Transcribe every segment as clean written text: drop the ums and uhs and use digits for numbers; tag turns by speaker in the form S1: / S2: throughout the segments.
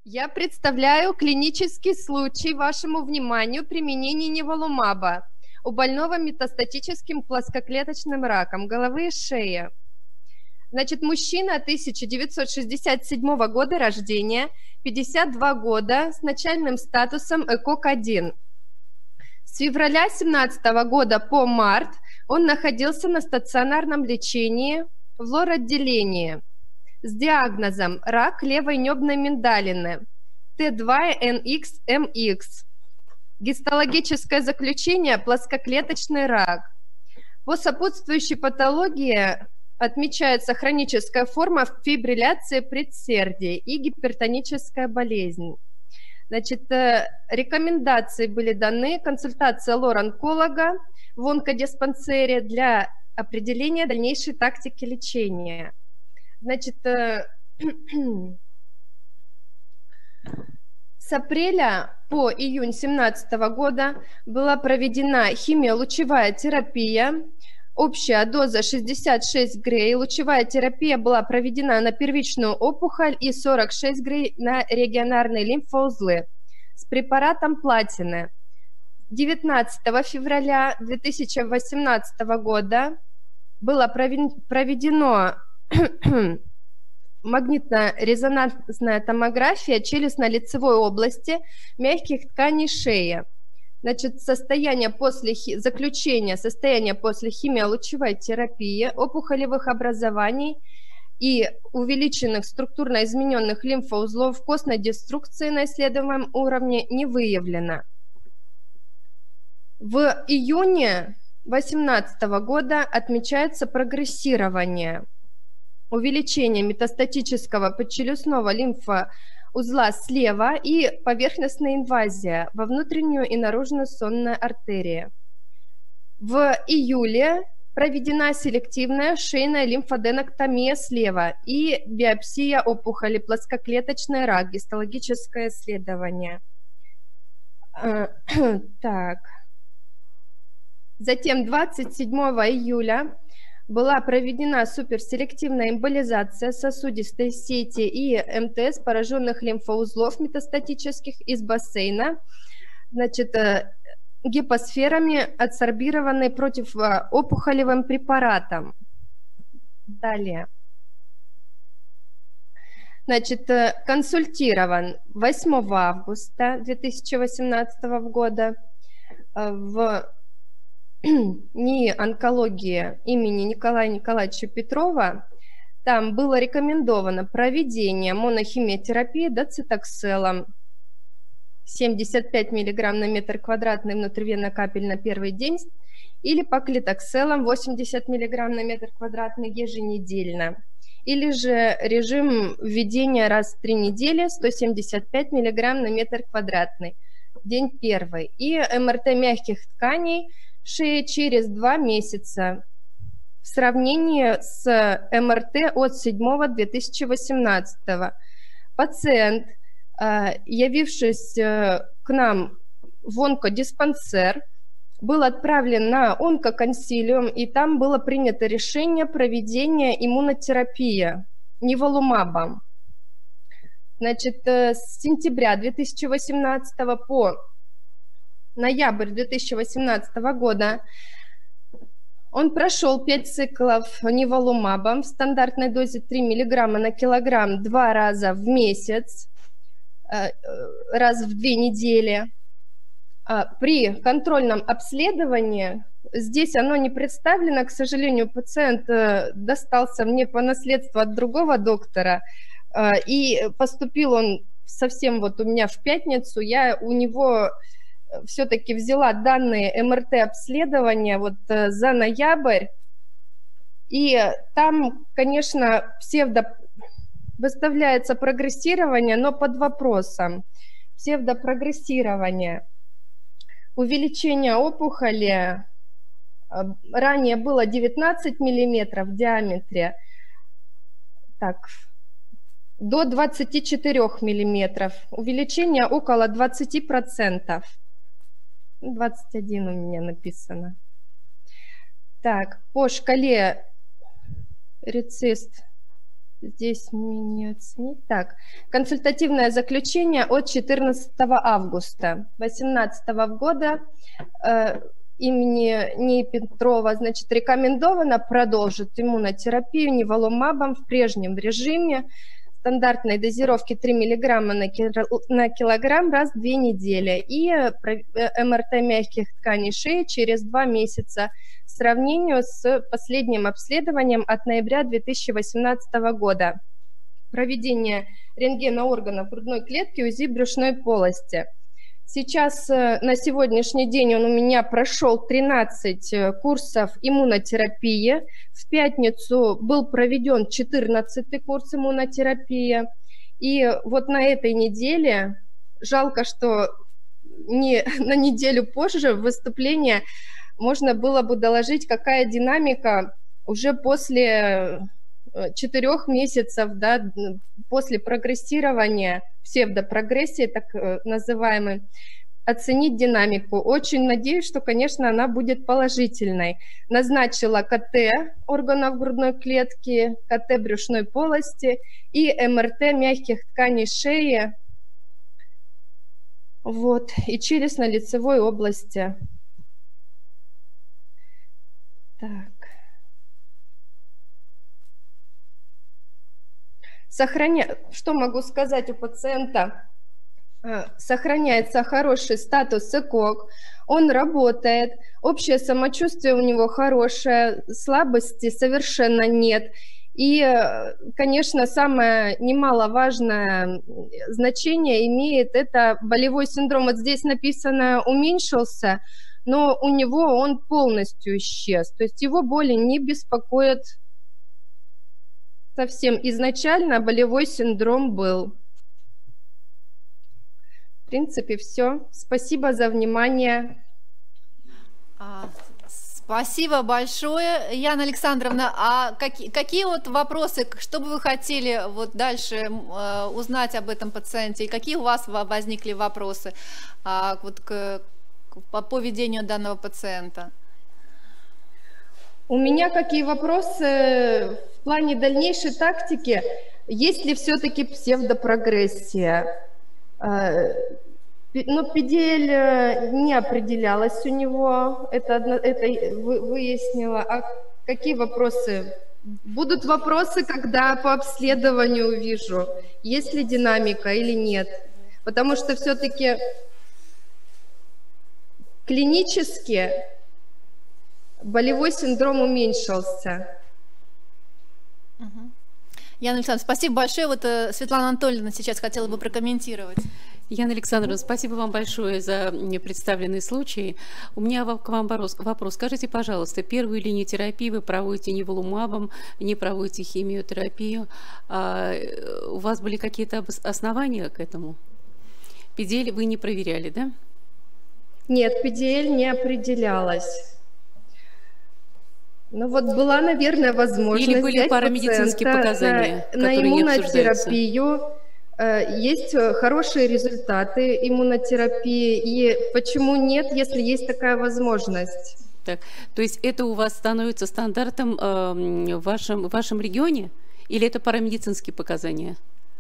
S1: Я представляю клинический случай вашему вниманию применения неволумаба у больного метастатическим плоскоклеточным раком головы и шеи. Значит, мужчина 1967 года рождения, 52 года, с начальным статусом ЭКОК-1. С февраля 2017 года по март он находился на стационарном лечении в лор-отделении с диагнозом рак левой небной миндалины Т2-НХ-МХ. Гистологическое заключение – плоскоклеточный рак. По сопутствующей патологии отмечается хроническая форма фибрилляции предсердий и гипертоническая болезнь. Значит, рекомендации были даны, консультация лор-онколога в онкодиспансере для определения дальнейшей тактики лечения. Значит, с апреля по июнь 2017 года была проведена химиолучевая терапия, общая доза 66 грей. Лучевая терапия была проведена на первичную опухоль и 46 грей на регионарные лимфоузлы с препаратом платины. 19 февраля 2018 года было проведено магнитно-резонансная томография челюстно-лицевой области мягких тканей шеи. Значит, заключение состояния после химиолучевой терапии, опухолевых образований и увеличенных структурно измененных лимфоузлов костной деструкции на исследуемом уровне не выявлено. В июне 2018 года отмечается прогрессирование, увеличение метастатического подчелюстного лимфоузла слева и поверхностная инвазия во внутреннюю и наружную сонную артерию. В июле проведена селективная шейная лимфоденоктомия слева и биопсия опухоли, плоскоклеточный рак, гистологическое исследование. Так. Затем 27 июля была проведена суперселективная эмболизация сосудистой сети и МТС пораженных лимфоузлов метастатических из бассейна, значит, гипосферами, адсорбированной противоопухолевым препаратом. Далее. Значит, консультирован 8 августа 2018 года в НИИ онкологии имени Николая Николаевича Петрова. Там было рекомендовано проведение монохимиотерапии доцитокселом 75 мг на метр квадратный внутривенно капель на первый день или паклитокселом 80 мг на метр квадратный еженедельно. Или же режим введения раз в 3 недели 175 мг на метр квадратный, день первый. И МРТ мягких тканей шеи через 2 месяца в сравнении с МРТ от 7/2018. Пациент, явившись к нам в онкодиспансер, был отправлен на онкоконсилиум, и там было принято решение проведения иммунотерапии неволумабом. Значит, с сентября 2018 по ноябрь 2018 года он прошел 5 циклов неволумабом в стандартной дозе 3 мг на килограмм 2 раза в месяц, раз в 2 недели. При контрольном обследовании, здесь оно не представлено, к сожалению, пациент достался мне по наследству от другого доктора, и поступил он совсем вот у меня в пятницу, я у него все-таки взяла данные МРТ-обследования вот за ноябрь, и там, конечно, выставляется прогрессирование, но под вопросом. Псевдопрогрессирование. Увеличение опухоли ранее было 19 мм в диаметре, так, до 24 мм. Увеличение около 20%. 21 у меня написано. Так, по шкале RECIST Здесь мне не оценить. Так, консультативное заключение от 14 августа 2018 года имени НИИ Петрова, значит, рекомендовано продолжить иммунотерапию неволумабом в прежнем режиме стандартной дозировки 3 мг на килограмм раз в 2 недели и МРТ мягких тканей шеи через 2 месяца в сравнении с последним обследованием от ноября 2018 года. Проведение рентгена органов грудной клетки, УЗИ брюшной полости. Сейчас, на сегодняшний день, он у меня прошел 13 курсов иммунотерапии. В пятницу был проведен 14-й курс иммунотерапии. И вот на этой неделе, жалко, что не на неделю позже выступление, можно было бы доложить, какая динамика уже после 4 месяцев, да, после прогрессирования, псевдопрогрессии так называемой, оценить динамику. Очень надеюсь, что, конечно, она будет положительной. Назначила КТ органов грудной клетки, КТ брюшной полости и МРТ мягких тканей шеи, вот, и челюстно-лицевой области. Так. Что могу сказать у пациента? Сохраняется хороший статус ЭКОГ, он работает, общее самочувствие у него хорошее, слабости совершенно нет. И, конечно, самое немаловажное значение имеет это болевой синдром. Вот здесь написано «уменьшился», но у него он полностью исчез. То есть его боли не беспокоят совсем. Изначально болевой синдром был. В принципе, все. Спасибо за внимание.
S2: Спасибо большое, Яна Александровна. А какие вот вопросы, что бы вы хотели вот дальше узнать об этом пациенте? И какие у вас возникли вопросы вот по ведению данного пациента?
S1: У меня какие вопросы в плане дальнейшей тактики? Есть ли все-таки псевдопрогрессия? Но PDL не определялась у него, это выяснила. А какие вопросы? Будут вопросы, когда по обследованию увижу, есть ли динамика или нет. Потому что все-таки клинически болевой синдром уменьшился.
S2: Яна Александровна, спасибо большое. Вот Светлана Анатольевна сейчас хотела бы прокомментировать.
S3: Яна Александровна, спасибо вам большое за представленный случай. У меня к вам вопрос. Скажите, пожалуйста, первую линию терапии вы проводите неволумабом, не проводите химиотерапию. У вас были какие-то основания к этому? PDL вы не проверяли, да?
S1: Нет, PDL не определялась. Ну вот была, наверное, возможность
S3: или были парамедицинские показания,
S1: на иммунотерапию. Есть хорошие результаты иммунотерапии, и почему нет, если есть такая возможность?
S3: Так, то есть это у вас становится стандартом в вашем регионе, или это парамедицинские показания?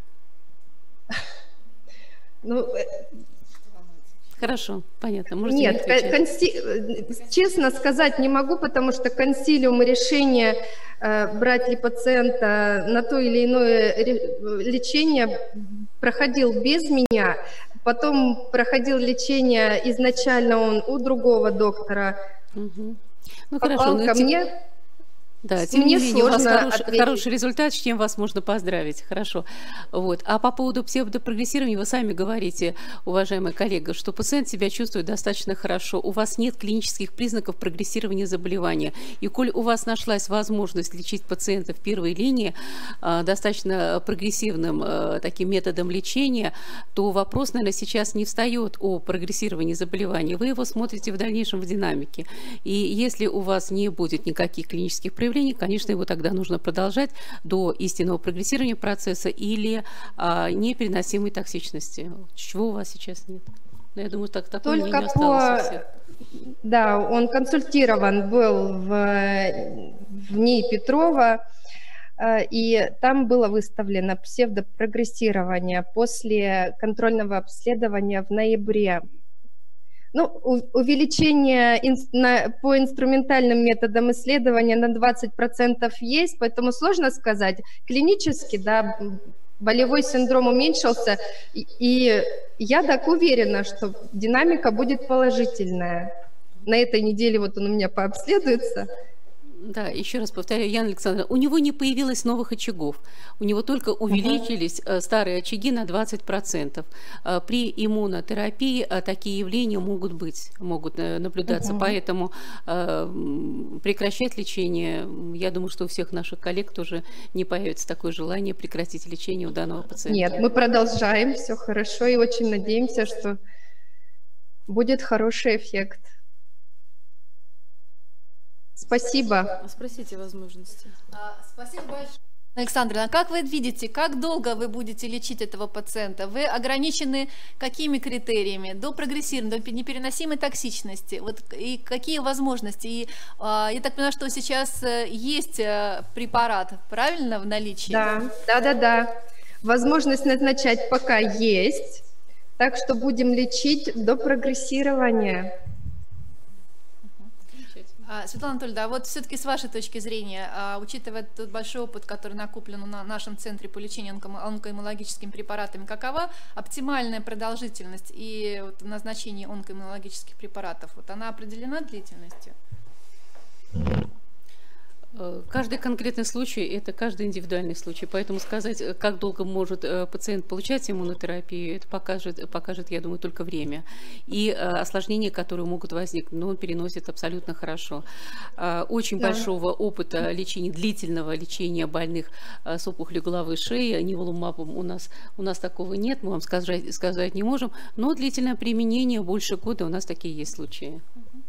S1: Ну,
S3: хорошо, понятно. Можете
S1: нет, честно сказать не могу, потому что консилиум решения брать ли пациента на то или иное лечение проходил без меня. Потом проходил лечение изначально он у другого доктора.
S3: Угу. Ну,
S1: попал
S3: хорошо,
S1: ко мне.
S3: Да, тем не менее, у вас хороший результат, с чем вас можно поздравить. Хорошо. Вот. А по поводу псевдопрогрессирования вы сами говорите, уважаемая коллега, что пациент себя чувствует достаточно хорошо. У вас нет клинических признаков прогрессирования заболевания. И коль у вас нашлась возможность лечить пациента в первой линии достаточно прогрессивным таким методом лечения, то вопрос, наверное, сейчас не встает о прогрессировании заболевания. Вы его смотрите в дальнейшем в динамике. И если у вас не будет никаких клинических проявлений, конечно, его тогда нужно продолжать до истинного прогрессирования процесса или непереносимой токсичности. Чего у вас сейчас нет? Я думаю, такое мнение осталось у всех.
S1: Да, он консультирован был в НИИ Петрова. и там было выставлено псевдопрогрессирование после контрольного обследования в ноябре. Ну, увеличение по инструментальным методам исследования на 20% есть, поэтому сложно сказать. Клинически, да, болевой синдром уменьшился, и я так уверена, что динамика будет положительная. На этой неделе вот он у меня пообследуется.
S3: Да, еще раз повторяю, Яна Александровна, у него не появилось новых очагов, у него только увеличились старые очаги на 20%. При иммунотерапии такие явления могут наблюдаться, поэтому прекращать лечение, я думаю, что у всех наших коллег тоже не появится такое желание прекратить лечение у данного пациента.
S1: Нет, мы продолжаем, все хорошо, и очень надеемся, что будет хороший эффект. Спасибо.
S4: Спросите возможности.
S2: Спасибо большое. Александра, а как вы видите, как долго вы будете лечить этого пациента? Вы ограничены какими критериями? До прогрессирования, до непереносимой токсичности? Вот, и какие возможности? И я так понимаю, что сейчас есть препарат, правильно, в наличии?
S1: Да. Возможность назначать пока есть, так что будем лечить до прогрессирования.
S2: Светлана Анатольевна, а вот все-таки с вашей точки зрения, учитывая тот большой опыт, который накоплен на нашем центре по лечению онкоиммунологическими препаратами, какова оптимальная продолжительность и вот назначение онкоиммунологических препаратов? Вот она определена длительностью?
S3: Каждый конкретный случай – это каждый индивидуальный случай, поэтому сказать, как долго может пациент получать иммунотерапию, это покажет, я думаю, только время. И осложнения, которые могут возникнуть, но он переносит абсолютно хорошо. Очень большого опыта лечения, длительного лечения больных с опухолью головы и шеи, ниволумабом у нас такого нет, мы вам сказать не можем, но длительное применение, больше года, у нас такие есть случаи.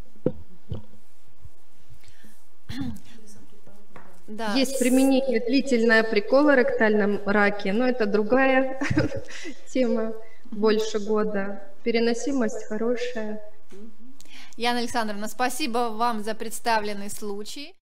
S1: Да. Есть применение длительное при колоректальном раке, но это другая тема, больше года. Переносимость хорошая.
S2: Яна Александровна, спасибо вам за представленный случай.